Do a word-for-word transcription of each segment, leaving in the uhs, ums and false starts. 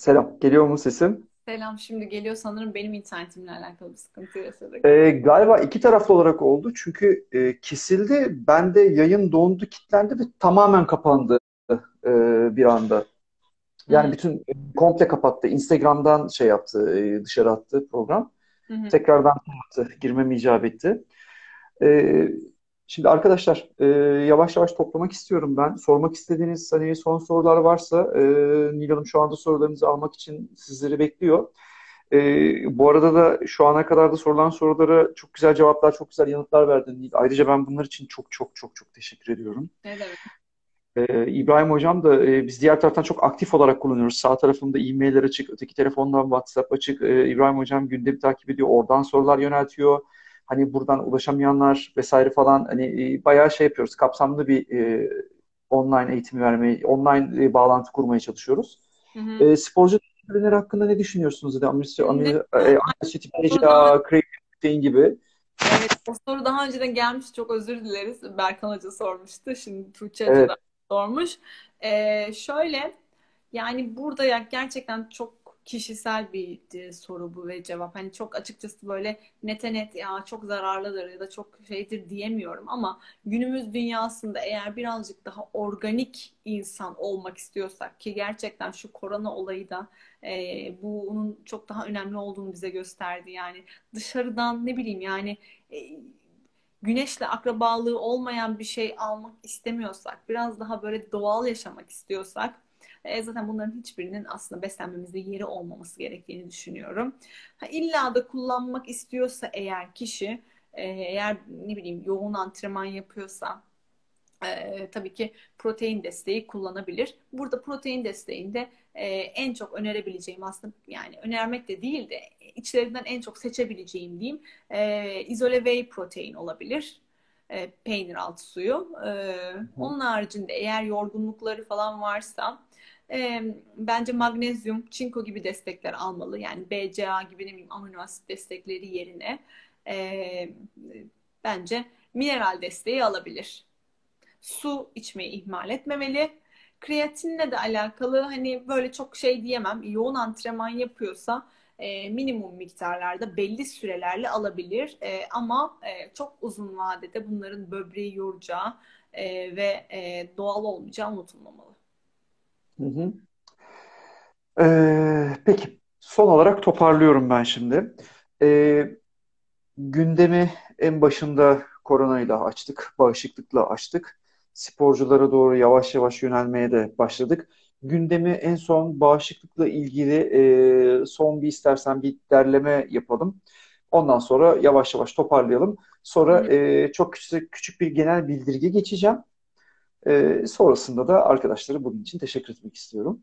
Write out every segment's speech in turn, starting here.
Selam. Geliyor mu sesim? Selam, şimdi geliyor sanırım benim internetimle alakalı bir sıkıntı yaşadık. Ee, galiba iki taraflı olarak oldu. Çünkü e, kesildi. Bende yayın dondu, kilitlendi ve tamamen kapandı e, bir anda. Yani Hı bütün e, komple kapattı. Instagram'dan şey yaptı, e, dışarı attı program. hı. Hı. Tekrardan kapattı. Girmem icap etti. E, Şimdi arkadaşlar e, yavaş yavaş toplamak istiyorum ben. Sormak istediğiniz hani son sorular varsa e, Nil Hanım şu anda sorularınızı almak için sizleri bekliyor. Ee, bu arada da şu ana kadar da sorulan sorulara çok güzel cevaplar, çok güzel yanıtlar verdin. Ayrıca ben bunlar için çok çok çok çok teşekkür ediyorum. Ne demek? Ee, İbrahim Hocam da e, biz diğer taraftan çok aktif olarak kullanıyoruz. Sağ tarafımda e-mailler açık, öteki telefondan WhatsApp açık. Ee, İbrahim Hocam gündemi takip ediyor, oradan sorular yöneltiyor. Hani buradan ulaşamayanlar vesaire falan hani e, bayağı şey yapıyoruz. Kapsamlı bir e, online eğitim vermeyi, online e, bağlantı kurmaya çalışıyoruz. Hı hı. E, sporcu disiplinler hakkında ne düşünüyorsunuz? Dedi Amir, Şimdi Amir, e, e, aynı Amir soru daha Media, Craig Kane gibi. evet, o soru daha önceden gelmiş. Çok özür dileriz. Berkan Hoca sormuştu. Şimdi Tuğçe Hoca da Evet. sormuş. Ee, şöyle yani burada ya gerçekten çok kişisel bir e, soru bu ve cevap. Hani çok açıkçası böyle nete net ya çok zararlıdır ya da çok şeydir diyemiyorum ama günümüz dünyasında eğer birazcık daha organik insan olmak istiyorsak ki gerçekten şu korona olayı da e, bunun çok daha önemli olduğunu bize gösterdi. Yani dışarıdan ne bileyim yani e, güneşle akrabalığı olmayan bir şey almak istemiyorsak, biraz daha böyle doğal yaşamak istiyorsak, e, zaten bunların hiçbirinin aslında beslenmemizde yeri olmaması gerektiğini düşünüyorum. Ha, illa da kullanmak istiyorsa eğer kişi, e, eğer ne bileyim yoğun antrenman yapıyorsa, e, tabii ki protein desteği kullanabilir. Burada protein desteğinde e, en çok önerebileceğim aslında yani önermek de değil de içlerinden en çok seçebileceğim diyeyim e, izole whey protein olabilir. E, peynir altı suyu. E, Hı onun haricinde eğer yorgunlukları falan varsa e, bence magnezyum, çinko gibi destekler almalı. Yani B C A gibi ne bileyim amino asit destekleri yerine e, bence mineral desteği alabilir. Su içmeyi ihmal etmemeli. Kreatinle de alakalı hani böyle çok şey diyemem. Yoğun antrenman yapıyorsa e, minimum miktarlarda belli sürelerle alabilir. E, ama e, çok uzun vadede bunların böbreği yoracağı e, ve e, doğal olmayacağı unutulmamalı. hı. Ee, peki son olarak toparlıyorum ben şimdi. Ee, Gündemi en başında koronayla açtık, bağışıklıkla açtık. Sporculara doğru yavaş yavaş yönelmeye de başladık. Gündemi en son bağışıklıkla ilgili e, son bir istersen bir derleme yapalım. Ondan sonra yavaş yavaş toparlayalım. Hı Sonra hı. e, çok küçük, küçük bir genel bildirge geçeceğim. E, sonrasında da arkadaşlara bugün için teşekkür etmek istiyorum.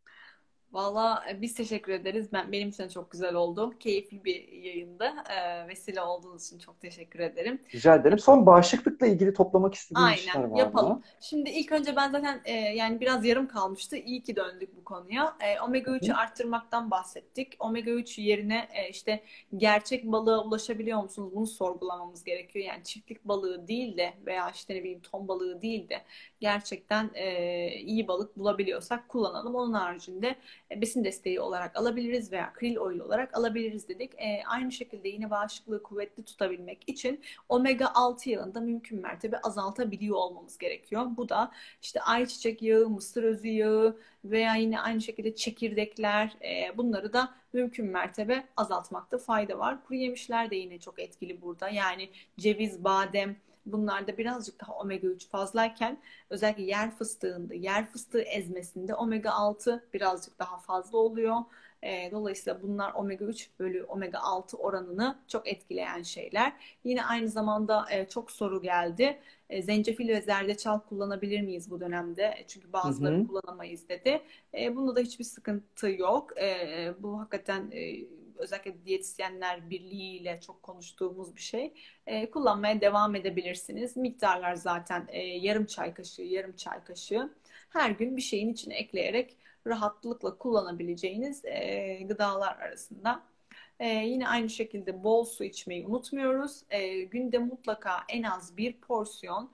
Valla e, biz teşekkür ederiz. Ben, benim için de çok güzel oldu. Keyifli bir yayındı. E, vesile olduğunuz için çok teşekkür ederim. Rica ederim. Son bağışıklıkla ilgili toplamak istediğin bir şeyler Aynen var yapalım. mı? Şimdi ilk önce ben zaten e, yani biraz yarım kalmıştı. İyi ki döndük bu konuya. E, omega üçü Hı arttırmaktan bahsettik. Omega üç yerine e, işte gerçek balığa ulaşabiliyor musunuz? Bunu sorgulamamız gerekiyor. Yani çiftlik balığı değil de veya işte ne bileyim ton balığı değil de gerçekten e, iyi balık bulabiliyorsak kullanalım. Onun haricinde e, besin desteği olarak alabiliriz veya krill oil olarak alabiliriz dedik. E, aynı şekilde yine bağışıklığı kuvvetli tutabilmek için omega altı yağını da mümkün mertebe azaltabiliyor olmamız gerekiyor. Bu da işte ayçiçek yağı, mısır özü yağı veya yine aynı şekilde çekirdekler e, bunları da mümkün mertebe azaltmakta fayda var. Kuru yemişler de yine çok etkili burada. Yani ceviz, badem bunlarda birazcık daha omega üç fazlayken özellikle yer fıstığında, yer fıstığı ezmesinde omega altı birazcık daha fazla oluyor. E, dolayısıyla bunlar omega üç bölü omega altı oranını çok etkileyen şeyler. Yine aynı zamanda e, çok soru geldi. E, zencefil ve zerdeçal kullanabilir miyiz bu dönemde? E, Çünkü bazıları hı. kullanamayız dedi. E, bunda da hiçbir sıkıntı yok. E, bu hakikaten e, özellikle diyetisyenler birliğiyle çok konuştuğumuz bir şey. E, kullanmaya devam edebilirsiniz. Miktarlar zaten e, yarım çay kaşığı, yarım çay kaşığı. Her gün bir şeyin içine ekleyerek rahatlıkla kullanabileceğiniz e, gıdalar arasında. Ee, yine aynı şekilde bol su içmeyi unutmuyoruz. Ee, günde mutlaka en az bir porsiyon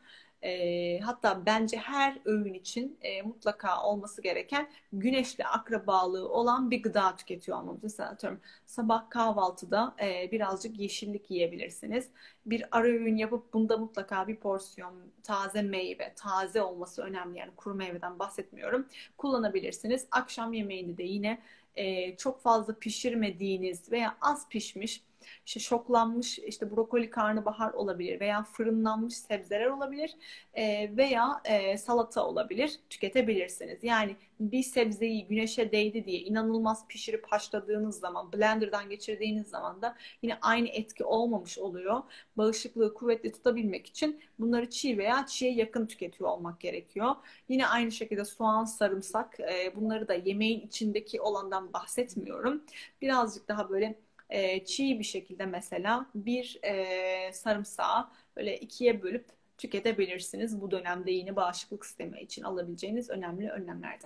E, hatta bence her öğün için e, mutlaka olması gereken güneşle akrabalığı olan bir gıda tüketiyor olmamız. Mesela atıyorum sabah kahvaltıda e, birazcık yeşillik yiyebilirsiniz. Bir ara öğün yapıp bunda mutlaka bir porsiyon taze meyve, taze olması önemli, yani kuru meyveden bahsetmiyorum, kullanabilirsiniz. Akşam yemeğini de yine e, çok fazla pişirmediğiniz veya az pişmiş, işte şoklanmış işte brokoli, karnabahar olabilir veya fırınlanmış sebzeler olabilir e, veya e, salata olabilir, tüketebilirsiniz. Yani bir sebzeyi güneşe değdi diye inanılmaz pişirip haşladığınız zaman, blenderdan geçirdiğiniz zaman da yine aynı etki olmamış oluyor. Bağışıklığı kuvvetli tutabilmek için bunları çiğ veya çiğe yakın tüketiyor olmak gerekiyor. Yine aynı şekilde soğan, sarımsak, e, bunları da yemeğin içindeki olandan bahsetmiyorum. Birazcık daha böyle e, çiğ bir şekilde mesela bir e, sarımsağı böyle ikiye bölüp tüketebilirsiniz. Bu dönemde yine bağışıklık sistemi için alabileceğiniz önemli önlemlerden.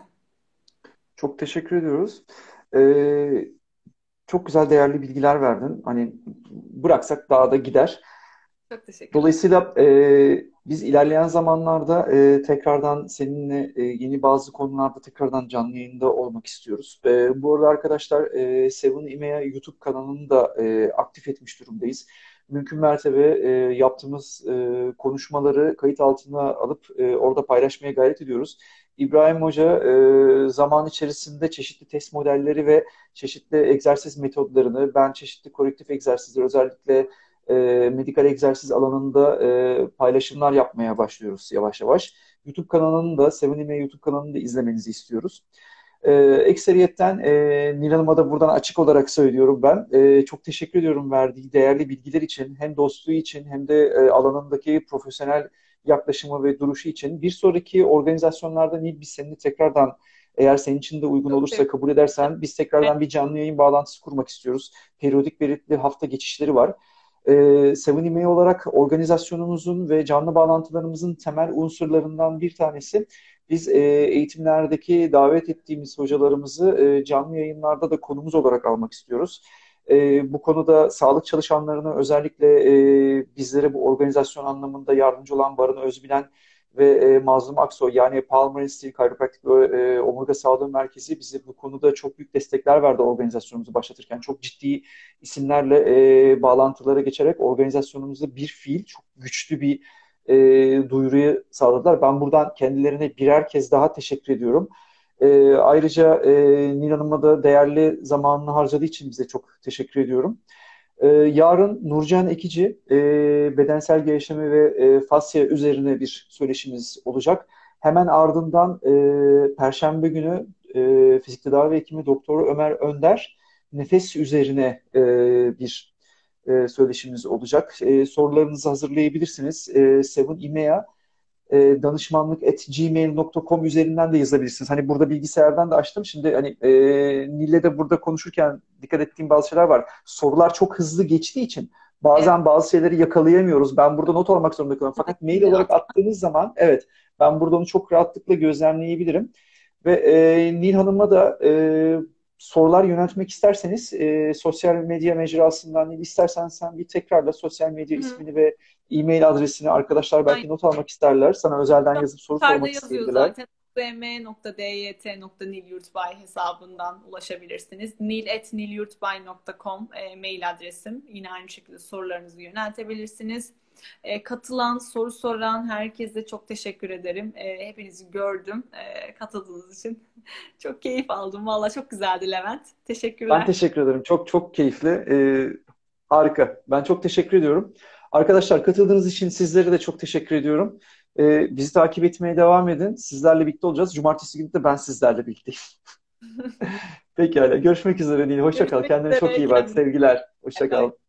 Çok teşekkür ediyoruz. Ee, Çok güzel değerli bilgiler verdin. Hani bıraksak daha da gider. Çok teşekkürler. Dolayısıyla e, biz ilerleyen zamanlarda e, tekrardan seninle e, yeni bazı konularda tekrardan canlı yayında olmak istiyoruz. E, bu arada arkadaşlar e, Seven İMEA YouTube kanalını da e, aktif etmiş durumdayız. Mümkün mertebe e, yaptığımız e, konuşmaları kayıt altına alıp e, orada paylaşmaya gayret ediyoruz. İbrahim Hoca e, zaman içerisinde çeşitli test modelleri ve çeşitli egzersiz metodlarını, ben çeşitli korrektif egzersizler, özellikle e, medikal egzersiz alanında e, paylaşımlar yapmaya başlıyoruz yavaş yavaş. YouTube kanalını da, Sevenime YouTube kanalını da izlemenizi istiyoruz. E, ekseriyetten e, Nil Hanım'a da buradan açık olarak söylüyorum ben. E, çok teşekkür ediyorum verdiği değerli bilgiler için, hem dostluğu için hem de e, alanındaki profesyonel yaklaşımı ve duruşu için. Bir sonraki organizasyonlarda Nil, biz seninle tekrardan, eğer senin için de uygun Çok olursa, kabul sevinirim. edersen, biz tekrardan bir canlı yayın bağlantısı kurmak istiyoruz. Periyodik belirtili hafta geçişleri var. E, Seven İMEI olarak organizasyonumuzun ve canlı bağlantılarımızın temel unsurlarından bir tanesi, biz e, eğitimlerdeki davet ettiğimiz hocalarımızı e, canlı yayınlarda da konumuz olarak almak istiyoruz. E, bu konuda sağlık çalışanlarına, özellikle e, bizlere bu organizasyon anlamında yardımcı olan Barın Özbilen ve e, Mazlum Aksoy, yani Palmer Steel Chiropractic ve e, Omurga Sağlığı Merkezi bize bu konuda çok büyük destekler verdi organizasyonumuzu başlatırken. Çok ciddi isimlerle e, bağlantılara geçerek organizasyonumuzda bir fiil, çok güçlü bir e, duyuruyu sağladılar. Ben buradan kendilerine birer kez daha teşekkür ediyorum. E, ayrıca e, Nil Hanım'a da değerli zamanını harcadığı için bize çok teşekkür ediyorum. E, yarın Nurcan Ekici e, bedensel gelişimi ve e, fasya üzerine bir söyleşimiz olacak. Hemen ardından e, Perşembe günü e, fizik tedavi hekimi Doktor Ömer Önder nefes üzerine e, bir e, söyleşimiz olacak. E, sorularınızı hazırlayabilirsiniz. E, Seven İMEA e, danışmanlık at gmail nokta com üzerinden de yazabilirsiniz. Hani burada bilgisayardan da açtım. Şimdi hani e, Nil'le de burada konuşurken dikkat ettiğim bazı şeyler var. Sorular çok hızlı geçtiği için Evet, bazen bazı şeyleri yakalayamıyoruz. Ben burada not almak zorunda kalıyorum. Fakat mail şimdi olarak at- attığınız zaman, evet, ben burada onu çok rahatlıkla gözlemleyebilirim. Ve e, Nil Hanım'a da e, sorular yöneltmek isterseniz e, sosyal medya mecrasından, Nil, istersen sen bir tekrarla sosyal medya Hı hı. ismini ve e-mail adresini, arkadaşlar belki not almak isterler. Sana özelden yazıp soru Yukarıda sormak yazıyor isteyebilirler. zaten. u m nokta d y t nokta nilyurtbay hesabından ulaşabilirsiniz. nil at nilyurtbay nokta com e, mail adresim. Yine aynı şekilde sorularınızı yöneltebilirsiniz. E, katılan, soru soran herkese çok teşekkür ederim. E, hepinizi gördüm. E, katıldığınız için çok keyif aldım. Valla çok güzeldi Levent. Ben Teşekkürler. teşekkür ederim. Çok çok keyifli. Ee, harika. Ben çok teşekkür ediyorum. Arkadaşlar, katıldığınız için sizlere de çok teşekkür ediyorum. Ee, bizi takip etmeye devam edin. Sizlerle birlikte olacağız. Cumartesi günü de ben sizlerle birlikteyim. Pekala. Görüşmek üzere. Hoşça kal. Görüşmek Kendine çok üzere. iyi bak. Kendinize iyi Sevgiler. bakın. Hoşça Bay bay. kal.